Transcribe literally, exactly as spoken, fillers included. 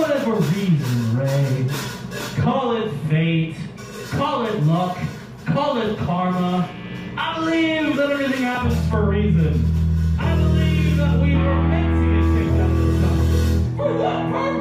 whatever reason, Ray. Call it fate, call it luck, call it karma. I believe that everything happens for a reason. I believe that we were meant to get kicked out of the top. For what purpose?